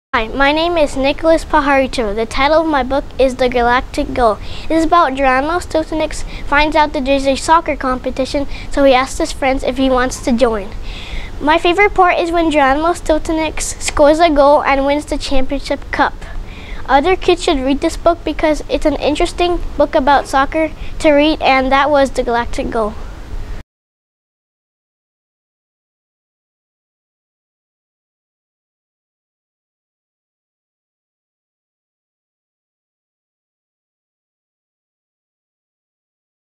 Hi, my name is Nicholas Pajarito. The title of my book is The Galactic Goal. It is about Geronimo Stotanix finds out that there's a soccer competition, so he asks his friends if he wants to join. My favorite part is when Geronimo Stotanix scores a goal and wins the championship cup. Other kids should read this book because it's an interesting book about soccer to read, and that was The Galactic Goal.